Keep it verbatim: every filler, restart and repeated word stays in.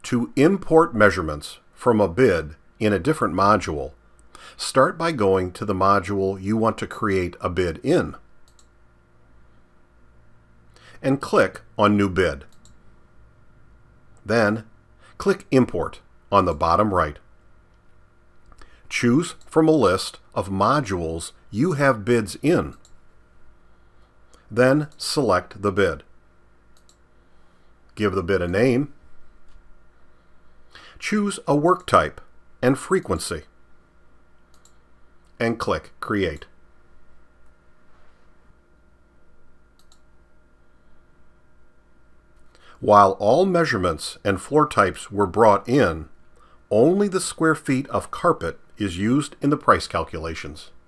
To import measurements from a bid in a different module, start by going to the module you want to create a bid in, and click on New Bid. Then, click Import on the bottom right. Choose from a list of modules you have bids in. Then select the bid. Give the bid a name. Choose a work type and frequency, and click Create. While all measurements and floor types were brought in, only the square feet of carpet is used in the price calculations.